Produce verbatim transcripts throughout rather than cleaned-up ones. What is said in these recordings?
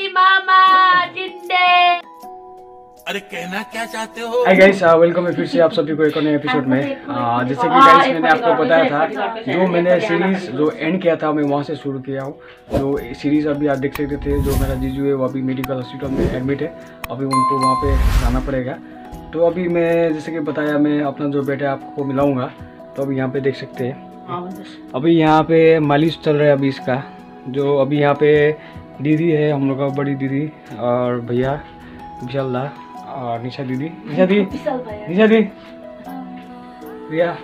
बाहुबली मामा जिंदे। अरे कहना क्या चाहते हो? हाय गाइस, वेलकम है फिर से आप सभी को एक नए एपिसोड में। uh, जैसे कि गाइस मैंने आपको बताया था, जो मैंने सीरीज जो एंड किया था मैं वहाँ से शुरू किया हूँ। जो सीरीज अभी आप देख सकते थे, जो मेरा जीजू है वो अभी मेडिकल हॉस्पिटल में एडमिट है, अभी उनको वहाँ पे जाना पड़ेगा। तो अभी मैं जैसे कि बताया, मैं अपना जो बेटा आपको मिलाऊंगा। तो अभी यहाँ पे देख सकते हैं, अभी यहाँ पे मालिश चल रहा है अभी इसका। जो अभी यहाँ पे दीदी है हम लोग का, बड़ी दीदी और भैया विशाल दा और निशा दीदी, निशा दी निशा दी भैया।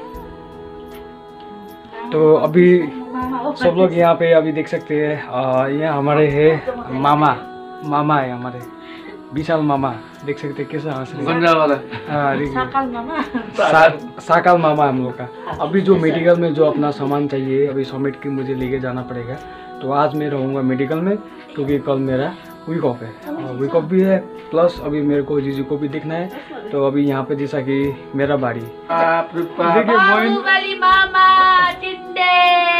तो अभी सब लोग यहाँ पे अभी देख सकते हैं, ये हमारे है मामा मामा है हमारे विशाल मामा, देख सकते हैं कैसा हंस रहे वाला। सा, साकाल मामा हम लोग का। अभी जो मेडिकल में जो अपना सामान चाहिए अभी समेट के मुझे लेके जाना पड़ेगा। तो आज मैं रहूँगा मेडिकल में, क्योंकि कल मेरा वीक ऑफ है, और वीक ऑफ भी है, प्लस अभी मेरे को जीजू को भी देखना है। तो अभी यहाँ पे जैसा कि मेरा बाड़ी देखिए, बाहुबली मामा जिंदे।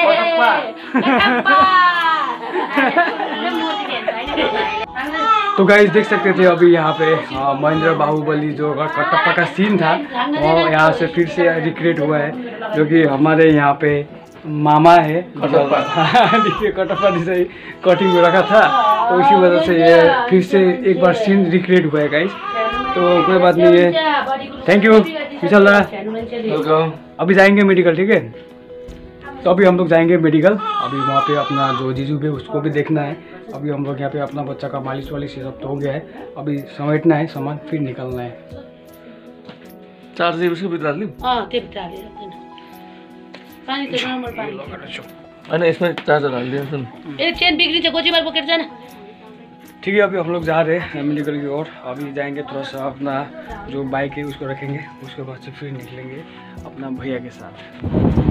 तो गाइस देख सकते थे अभी यहाँ पे महेंद्र बाहुबली जो कटप्पा का सीन था वो यहाँ से फिर से रिक्रिएट हुआ है, जो कि हमारे यहाँ पे मामा है देखिए कटप्पा जैसे कटिंग में रखा था, तो इसी वजह से ये फिर से एक बार सीन रिक्रिएट हुआ है गाइस। तो कोई बात नहीं है, थैंक यू विशाल दा, वेलकम। अभी जाएंगे मेडिकल, ठीक है। तो अभी हम लोग जाएंगे मेडिकल, अभी वहाँ पे अपना जो जीजू भी उसको भी देखना है। अभी हम लोग यहाँ पे अपना बच्चा का मालिश वालिश ये सब तो हो गया है, अभी समेटना है सामान फिर निकलना है। चार्जर उसके भीतर डाल ली। हां ते भीतर डाल दे, पानी तो नॉर्मल पानी। अरे इसमें चार्जर डाल दिया सुन। ए चेन बिगड़ी छ, गोची बार पकड़ जाना। ठीक है, अभी हम लोग जा रहे हैं मेडिकल की ओर। अभी जाएंगे थोड़ा सा अपना जो बाइक है उसको रखेंगे, उसके बाद से फिर निकलेंगे अपना भैया के साथ।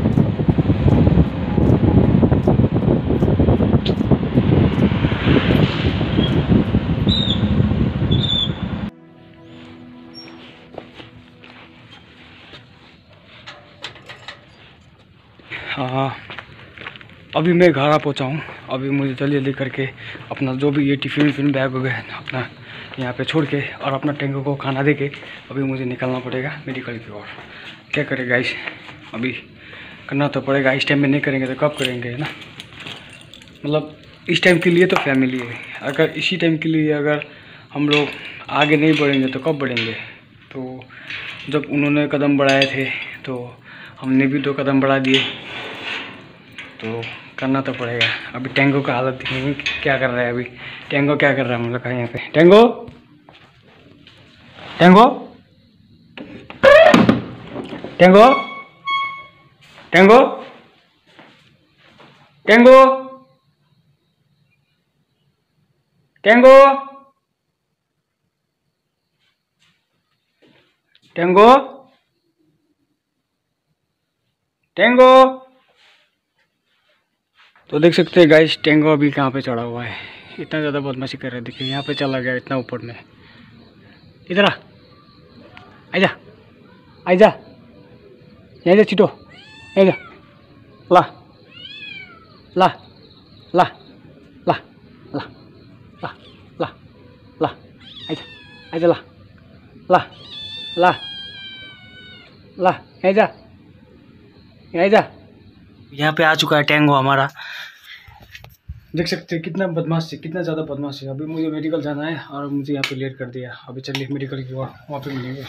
हाँ, अभी मैं घर आ पहुँचा हूँ। अभी मुझे जल्दी जल्दी करके अपना जो भी ये टिफिन विफिन बैग वगैरह अपना यहाँ पे छोड़ के और अपना टेंको को खाना दे के अभी मुझे निकलना पड़ेगा मेडिकल की ओर। क्या करें गाइस, अभी करना तो पड़ेगा, इस टाइम में नहीं करेंगे तो कब करेंगे, है ना। मतलब इस टाइम के लिए तो फैमिली है, अगर इसी टाइम के लिए अगर हम लोग आगे नहीं बढ़ेंगे तो कब बढ़ेंगे। तो जब उन्होंने कदम बढ़ाए थे तो हमने भी दो कदम बढ़ा दिए, तो करना तो पड़ेगा। अभी टेंगो का हालत देखेंगे क्या कर रहा है। अभी टेंगो क्या कर रहा है हम लोग का यहाँ पे। टेंगो टेंगो टेंगो टेंगो टेंगो टेंगो टेंगो टेंगो। तो देख सकते हैं गाइस, टेंगो अभी कहाँ पे चढ़ा हुआ है, इतना ज़्यादा बदमाशी कर रहा है। देखिए यहाँ पे चला गया इतना ऊपर में। इधर आ, आजा आजा, यहाँ जा चिटो, यहाँ जा, ला ला ला ला ला ला ला ला, आजा आजा, ला ला ला ला, यहाँ जा यहाँ जा। यहाँ पे आ चुका है टेंगो हमारा, देख सकते हैं कितना बदमाश है, कितना ज़्यादा बदमाश है। अभी मुझे मेडिकल जाना है और मुझे यहाँ पे लेट कर दिया। अभी चलिए मेडिकल की ओर, वहाँ पे मिलेंगे।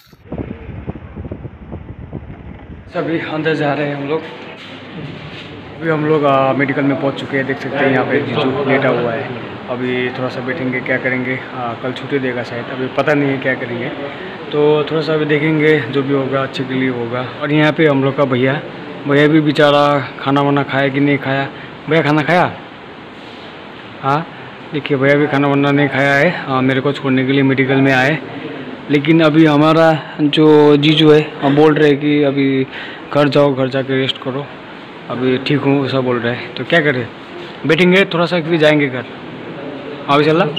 सभी अंदर जा रहे हैं हम लोग। अभी हम लोग आ, मेडिकल में पहुँच चुके हैं, देख सकते हैं यहाँ पे जीजू लेटा हुआ है। अभी थोड़ा सा बैठेंगे, क्या करेंगे, आ, कल छुट्टी देगा शायद, अभी पता नहीं है क्या करेंगे। तो थोड़ा सा अभी देखेंगे, जो भी होगा अच्छे के लिए होगा। और यहाँ पे हम लोग का भैया भैया भी बेचारा खाना वाना खाया कि नहीं खाया। भैया खाना खाया? हाँ देखिए भैया भी खाना वाना नहीं खाया है। हाँ, मेरे को छोड़ने के लिए मेडिकल में आए, लेकिन अभी हमारा जो जीजू है हम बोल रहे हैं कि अभी घर जाओ, घर जाके रेस्ट करो, अभी ठीक हूँ ऐसा बोल रहे हैं। तो क्या करें, बैठेंगे थोड़ा सा फिर जाएंगे घर। हाँ भी चल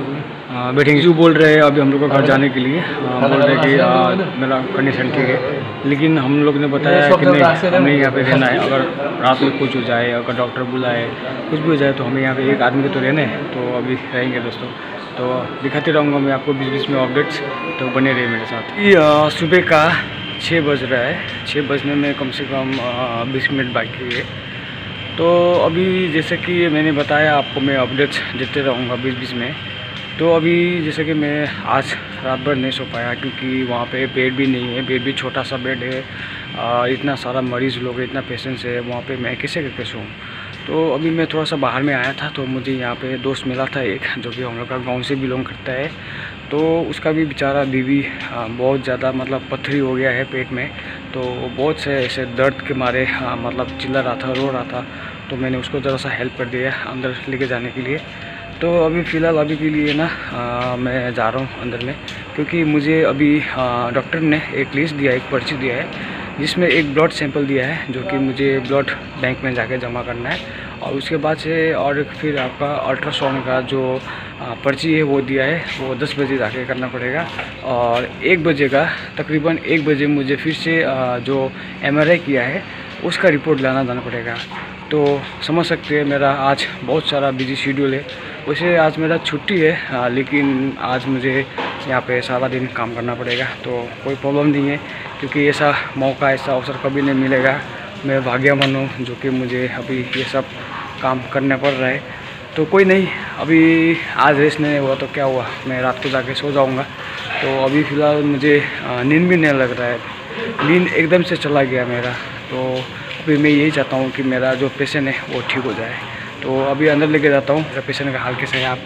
रहा बैठेंगे। जो बोल रहे हैं अभी हम लोग को घर जाने के लिए, बोल रहे हैं कि मेरा कंडीशन ठीक है। लेकिन हम लोग ने बताया कि नहीं, हमें यहाँ पे रहना है। अगर रात में कुछ हो जाए, अगर डॉक्टर बुलाए, कुछ भी हो जाए, तो हमें यहाँ पे एक आदमी के तो रहना है। तो अभी रहेंगे दोस्तों, तो दिखाते रहूँगा मैं आपको बीच बीच में अपडेट्स, तो बने रहे मेरे साथ। ये सुबह का छः बज रहा है, छः बजने में कम से कम बीस मिनट बाकी है। तो अभी जैसे कि मैंने बताया आपको, मैं अपडेट्स देते रहूँगा बीच बीच में। तो अभी जैसे कि मैं आज रात भर नहीं सो पाया, क्योंकि वहाँ पे बेड भी नहीं है, बेड भी छोटा सा बेड है। आ, इतना सारा मरीज़ लोग है, इतना पेशेंट्स है, वहाँ पे मैं कैसे करके सोऊं। तो अभी मैं थोड़ा सा बाहर में आया था, तो मुझे यहाँ पे दोस्त मिला था एक, जो कि हम लोग का गाँव से बिलोंग करता है। तो उसका भी बेचारा बीवी बहुत ज़्यादा मतलब पत्थरी हो गया है पेट में। तो बहुत से ऐसे दर्द के मारे आ, मतलब चिल्ला रहा था, रो रहा था। तो मैंने उसको ज़रा सा हेल्प कर दिया अंदर लेके जाने के लिए। तो अभी फ़िलहाल अभी के लिए ना आ, मैं जा रहा हूँ अंदर में, क्योंकि मुझे अभी डॉक्टर ने एक लिस्ट दिया, एक पर्ची दिया है, जिसमें एक ब्लड सैंपल दिया है, जो कि मुझे ब्लड बैंक में जाके जमा करना है। और उसके बाद से और फिर आपका अल्ट्रासाउंड का जो पर्ची है वो दिया है, वो दस बजे जाके करना पड़ेगा। और एक बजे का तकरीबन एक बजे मुझे फिर से जो एम आर आई किया है उसका रिपोर्ट लाना जाना पड़ेगा। तो समझ सकते हैं मेरा आज बहुत सारा बिजी शेड्यूल है। वैसे आज मेरा छुट्टी है, आ, लेकिन आज मुझे यहाँ पे सारा दिन काम करना पड़ेगा। तो कोई प्रॉब्लम नहीं है, क्योंकि ऐसा मौका, ऐसा अवसर कभी नहीं मिलेगा। मैं भाग्यवान हूँ जो कि मुझे अभी ये सब काम करना पड़ रहा है। तो कोई नहीं, अभी आज रेस्ट नहीं हुआ तो क्या हुआ, मैं रात को जाके सो जाऊँगा। तो अभी फ़िलहाल मुझे नींद भी नहीं लग रहा है, नींद एकदम से चला गया मेरा। तो अभी मैं यही चाहता हूँ कि मेरा जो पेशेंट है वो ठीक हो जाए। तो अभी अंदर लेके जाता हूँ, मेरा पेशेंट का हाल कैसे है आप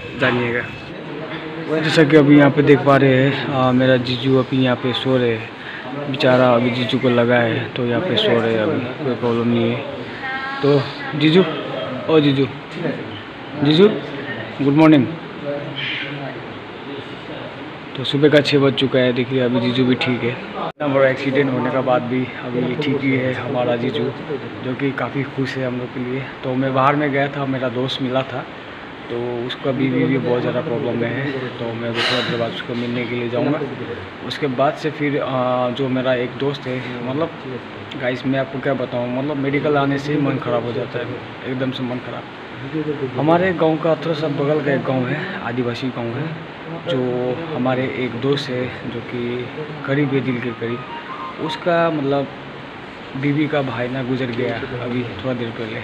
जानिएगा। जैसा कि अभी यहाँ पे देख पा रहे हैं, मेरा जीजू अभी यहाँ पे सो रहे हैं। बेचारा अभी जीजू को लगा है, तो यहाँ पे सो रहे हैं, अभी कोई प्रॉब्लम नहीं है। तो जीजू, ओ जीजू, जीजू गुड मॉर्निंग। तो सुबह का छः बज चुका है, देखिए अभी जीजू भी ठीक है। इतना बड़ा एक्सीडेंट होने के बाद भी अभी ठीक ही है हमारा जीजू, जो कि काफ़ी खुश है हम लोग के लिए। तो मैं बाहर में गया था, मेरा दोस्त मिला था, तो उसका बीवी भी बहुत ज़्यादा प्रॉब्लम में है। तो मैं थोड़ा देर बाद उसको मिलने के लिए जाऊंगा। उसके बाद से फिर जो मेरा एक दोस्त है, मतलब गाइस मैं आपको क्या बताऊं, मतलब मेडिकल आने से ही मन ख़राब हो जाता है, एकदम से मन ख़राब। हमारे गांव का थोड़ा सा बगल का एक गांव है, आदिवासी गांव है, जो हमारे एक दोस्त है जो कि करीब है दिल के करीब। उसका मतलब बीवी का भाई ना गुजर गया अभी थोड़ा देर पहले।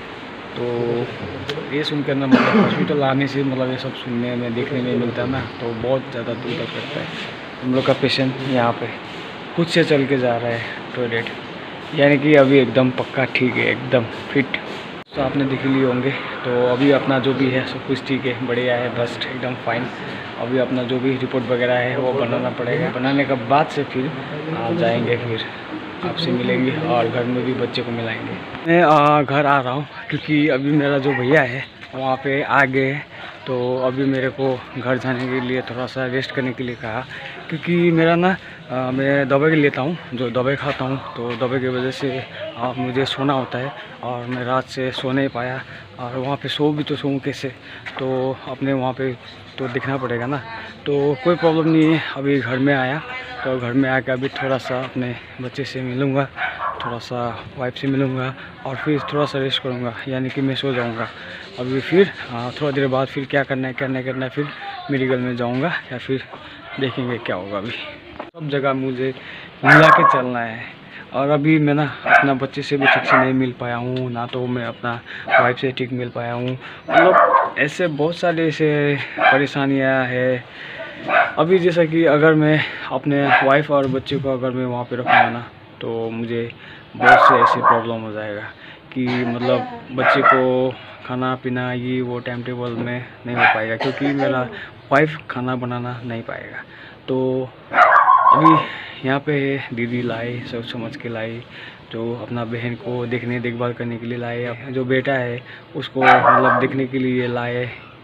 तो ये सुनकर ना मतलब हॉस्पिटल आने से मतलब ये सब सुनने में देखने में मिलता है ना, तो बहुत ज़्यादा दूर तक करता है। हम लोग का पेशेंट यहाँ पे खुद से चल के जा रहा है टॉयलेट, यानी कि अभी एकदम पक्का ठीक है, एकदम फिट। तो आपने देख लिए होंगे। तो अभी अपना जो भी है सब कुछ ठीक है, बढ़िया है, बस एकदम फाइन। अभी अपना जो भी रिपोर्ट वगैरह है वो बनाना पड़ेगा, बनाने के बाद से फिर आप जाएंगे, फिर आपसे मिलेंगे और घर में भी बच्चे को मिलाएंगे। मैं आ, घर आ रहा हूँ, क्योंकि अभी मेरा जो भैया है वहाँ पे आ गए। तो अभी मेरे को घर जाने के लिए थोड़ा सा रेस्ट करने के लिए कहा, क्योंकि मेरा ना आ, मैं दवाई लेता हूँ, जो दवाई खाता हूँ, तो दवाई की वजह से आ, मुझे सोना होता है और मैं रात से सो नहीं पाया। और वहाँ पे सो भी तो सोऊं कैसे, तो अपने वहाँ पे तो दिखना पड़ेगा ना। तो कोई प्रॉब्लम नहीं है, अभी घर में आया, तो घर में आकर अभी थोड़ा सा अपने बच्चे से मिलूँगा, थोड़ा सा वाइफ से मिलूँगा और फिर थोड़ा सा रेस्ट करूँगा, यानी कि मैं सो जाऊँगा। अभी फिर थोड़ा देर बाद फिर क्या करना है क्या नहीं करना है, फिर मेडिकल में जाऊँगा या फिर देखेंगे क्या होगा। अभी सब जगह मुझे मिला के चलना है। और अभी मैं ना अपना बच्चे से भी ठीक से नहीं मिल पाया हूँ, ना तो मैं अपना वाइफ से ठीक मिल पाया हूँ। मतलब ऐसे बहुत सारे ऐसे परेशानियाँ है। अभी जैसा कि अगर मैं अपने वाइफ और बच्चे को अगर मैं वहाँ पे रखूँगा ना, तो मुझे बहुत से ऐसे प्रॉब्लम हो जाएगा कि मतलब बच्चे को खाना पीना ये वो टाइम टेबल में नहीं हो पाएगा, क्योंकि मेरा वाइफ खाना बनाना नहीं पाएगा। तो अभी यहाँ पे दीदी लाई, सोच समझ के लाई, जो अपना बहन को देखने देखभाल करने के लिए लाए, जो बेटा है उसको मतलब देखने के लिए लाए।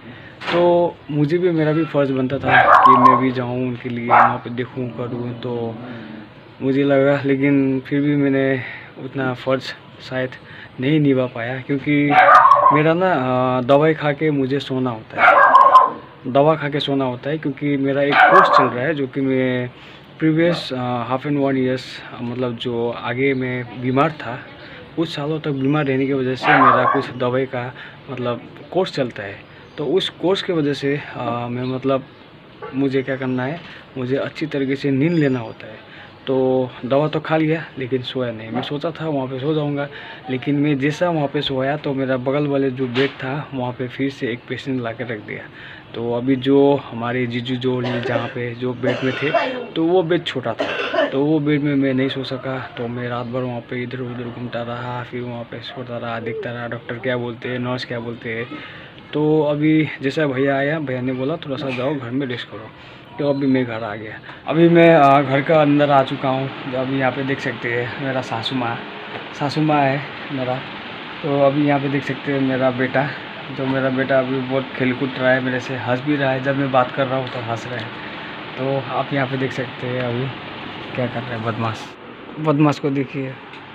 तो मुझे भी, मेरा भी फ़र्ज़ बनता था कि मैं भी जाऊँ उनके लिए, वहाँ पे देखूँ करूँ। तो मुझे लगा, लेकिन फिर भी मैंने उतना फ़र्ज़ शायद नहीं निभा पाया, क्योंकि मेरा ना दवाई खा के मुझे सोना होता है, दवा खा के सोना होता है, क्योंकि मेरा एक कोर्स चल रहा है जो कि मैं previous half and one years मतलब जो आगे मैं बीमार था, कुछ सालों तक बीमार रहने की वजह से मेरा कुछ दवाई का मतलब कोर्स चलता है। तो उस कोर्स की वजह से आ, मैं मतलब मुझे क्या करना है, मुझे अच्छी तरीके से नींद लेना होता है। तो दवा तो खा लिया लेकिन सोया नहीं। मैं सोचा था वहाँ पे सो जाऊँगा, लेकिन मैं जैसा वहाँ पे सोया तो मेरा बगल वाले जो बेड था वहाँ पे फिर से एक पेशेंट ला के रख दिया। तो अभी जो हमारे जीजू जो जहाँ पे जो बेड में थे, तो वो बेड छोटा था, तो वो बेड में मैं नहीं सो सका। तो मैं रात भर वहाँ पे इधर उधर घूमता रहा, फिर वहाँ पे सोता रहा, देखता रहा डॉक्टर क्या बोलते हैं, नर्स क्या बोलते हैं। तो अभी जैसा भैया आया, भैया ने बोला थोड़ा सा जाओ घर में रेस्ट करो, तो अभी मैं घर आ गया। अभी मैं आ, घर का अंदर आ चुका हूँ। जो अभी यहाँ पे देख सकते हैं मेरा सासू माँ सासू माँ है मेरा। तो अभी यहाँ पे देख सकते हैं मेरा बेटा, जो मेरा बेटा अभी बहुत खेल कूद रहा है, मेरे से हंस भी रहा है। जब मैं बात कर रहा हूँ तो हंस रहा है। तो आप यहाँ पे देख सकते हैं अभी क्या कर रहे हैं बदमाश। बदमाश को देखिए,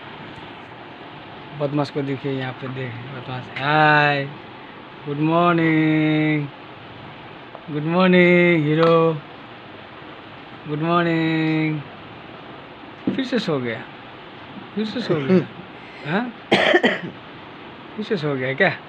बदमाश को देखिए यहाँ पे देखिए बदमाश। Hi, good morning, good morning hero, good morning. फिर से सो गया, फिर से सो गया हाँ, फिर से सो गया क्या?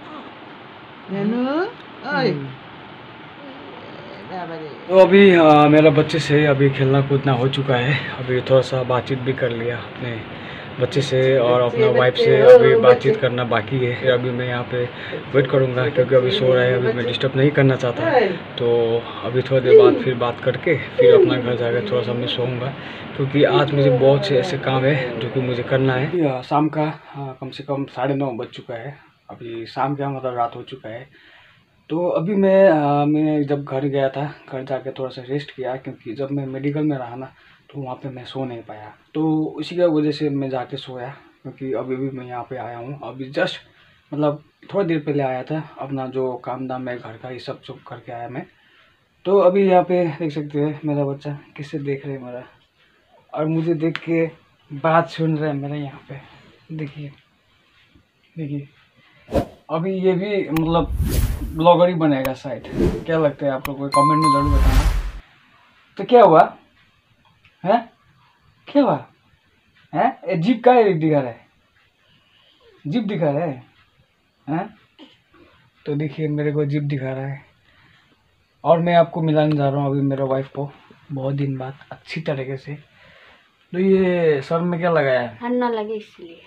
तो अभी आ, मेरा बच्चे से अभी खेलना कूदना हो चुका है। अभी थोड़ा सा बातचीत भी कर लिया अपने बच्चे से और अपना वाइफ से। अभी बातचीत करना बाकी है। फिर अभी मैं यहाँ पे वेट करूँगा क्योंकि अभी सो रहा है, अभी मैं डिस्टर्ब नहीं करना चाहता। तो अभी थोड़ी देर बाद फिर बात करके फिर अपना घर जाकर थोड़ा सा मैं सोऊंगा, क्योंकि आज मुझे बहुत से ऐसे काम है जो कि मुझे करना है। शाम का कम से कम साढ़े नौ बज चुका है। अभी शाम का मतलब रात हो चुका है। तो अभी मैं आ, मैं जब घर गया था, घर जाके थोड़ा सा रेस्ट किया, क्योंकि जब मैं मेडिकल में रहा ना तो वहाँ पे मैं सो नहीं पाया। तो उसी की वजह से मैं जाके सोया, क्योंकि अभी भी मैं यहाँ पे आया हूँ। अभी जस्ट मतलब थोड़ी देर पहले आया था, अपना जो काम धाम है घर का ये सब सब करके आया मैं। तो अभी यहाँ पे देख सकते हैं मेरा बच्चा किससे देख रहे हैं मेरा, और मुझे देख के बात सुन रहे हैं मेरा। यहाँ पे देखिए देखिए अभी ये भी मतलब ब्लॉगर ही बनेगा शायद। क्या लगता है आप लोग को, कमेंट में जरूर बताना। तो क्या हुआ है, क्या हुआ है? जीप का है दिखा रहा है, जीप दिखा रहा है हैं? तो देखिए मेरे को जीप दिखा रहा है। और मैं आपको मिलाने जा रहा हूँ अभी मेरे वाइफ को बहुत दिन बाद अच्छी तरीके से। तो ये सर में क्या लगाया है? ठंडा लगे इसलिए।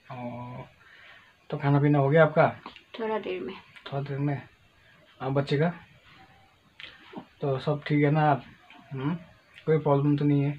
तो खाना पीना हो गया आपका? थोड़ा देर में। थोड़ा देर में। आप बच्चे का तो सब ठीक है ना आप? हुँ? कोई प्रॉब्लम तो नहीं है?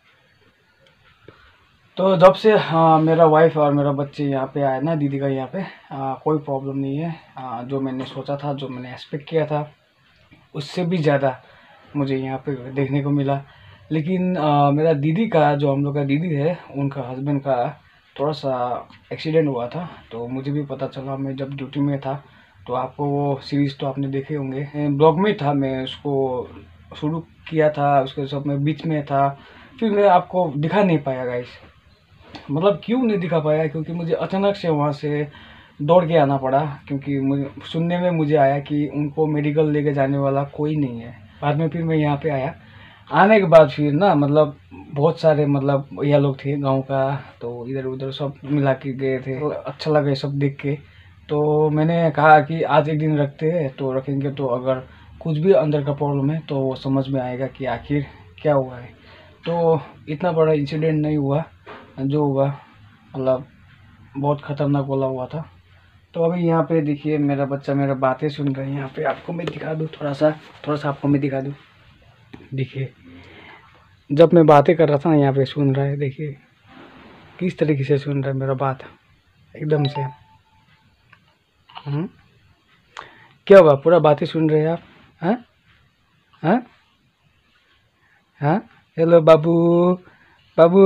तो जब से हाँ मेरा वाइफ और मेरा बच्चे यहाँ पे आए ना, दीदी का यहाँ पे आ, कोई प्रॉब्लम नहीं है। आ, जो मैंने सोचा था, जो मैंने एक्सपेक्ट किया था, उससे भी ज़्यादा मुझे यहाँ पे देखने को मिला। लेकिन आ, मेरा दीदी का, जो हम लोग का दीदी है, उनका हस्बैंड का थोड़ा सा एक्सीडेंट हुआ था। तो मुझे भी पता चला, मैं जब ड्यूटी में था। तो आपको वो सीरीज़ तो आपने देखे होंगे, ब्लॉग में था, मैं उसको शुरू किया था, उसके सब में बीच में था, फिर मैं आपको दिखा नहीं पाया गाइस। मतलब क्यों नहीं दिखा पाया, क्योंकि मुझे अचानक से वहाँ से दौड़ के आना पड़ा, क्योंकि मुझे सुनने में मुझे आया कि उनको मेडिकल लेके जाने वाला कोई नहीं है। बाद में फिर मैं यहाँ पे आया। आने के बाद फिर ना मतलब बहुत सारे मतलब भैया लोग थे गांव का, तो इधर उधर सब मिला के गए थे। तो अच्छा लगा ये सब देख के। तो मैंने कहा कि आज एक दिन रखते हैं, तो रखेंगे तो अगर कुछ भी अंदर का प्रॉब्लम है तो वो समझ में आएगा कि आखिर क्या हुआ है। तो इतना बड़ा इंसिडेंट नहीं हुआ, जो हुआ मतलब बहुत ख़तरनाक वाला हुआ था। तो अभी यहाँ पे देखिए मेरा बच्चा मेरा बातें सुन रहे हैं। यहाँ पे आपको मैं दिखा दूँ, थोड़ा सा थोड़ा सा आपको मैं दिखा दूँ। देखिए जब मैं बातें कर रहा था ना, यहाँ पे सुन रहा है। देखिए किस तरीके से सुन रहा है मेरा बात एकदम से। हम्म क्या हुआ, पूरा बातें सुन रहे हैं आप? हाँ हाँ हाँ। हेलो बाबू, बाबू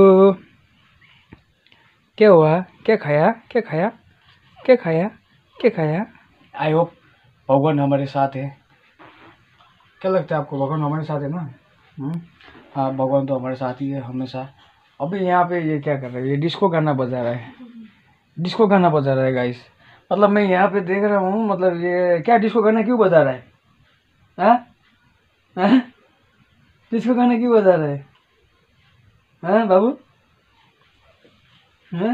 क्या हुआ, क्या खाया, क्या खाया, क्या खाया, क्या खाया? आई होप भगवान हमारे साथ है। क्या लगता है आपको, भगवान हमारे साथ है ना? हम्म हाँ, भगवान तो हमारे साथ ही है हमेशा। अभी यहाँ पे ये क्या कर रहा है, ये डिस्को गाना बजा रहा है, डिस्को गाना बजा रहा है गाइस। मतलब मैं यहाँ पे देख रहा हूँ, मतलब ये क्या डिस्को गाना क्यों बजा रहा है? हाँ हाँ डिस्को गाना क्यों बजा रहा है? हाँ बाबू हाँ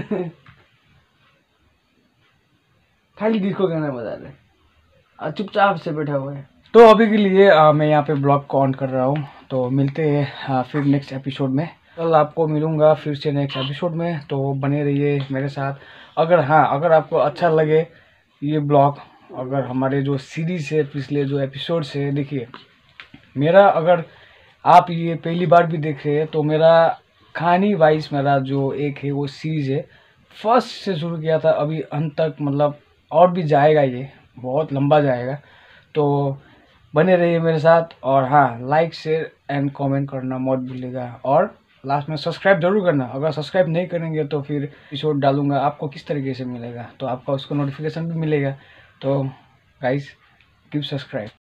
खाली किसको कहना बता रहे, और चुपचाप से बैठा हुआ है। तो अभी के लिए आ, मैं यहाँ पे ब्लॉग को ऑन कर रहा हूँ। तो मिलते हैं आ, फिर नेक्स्ट एपिसोड में। कल आपको मिलूँगा फिर से नेक्स्ट एपिसोड में, तो बने रहिए मेरे साथ। अगर हाँ अगर आपको अच्छा लगे ये ब्लॉग, अगर हमारे जो सीरीज़ है पिछले जो एपिसोड से, देखिए मेरा अगर आप ये पहली बार भी देख रहे हैं तो मेरा कहानी वाइज मेरा जो एक है वो सीरीज़ है, फर्स्ट से शुरू किया था अभी अंत तक, मतलब और भी जाएगा, ये बहुत लंबा जाएगा। तो बने रहिए मेरे साथ, और हाँ लाइक शेयर एंड कमेंट करना मत भूलिएगा, और लास्ट में सब्सक्राइब जरूर करना। अगर सब्सक्राइब नहीं करेंगे तो फिर एपिसोड डालूंगा आपको किस तरीके से मिलेगा, तो आपका उसको नोटिफिकेशन भी मिलेगा। तो गाइस कीप सब्सक्राइब।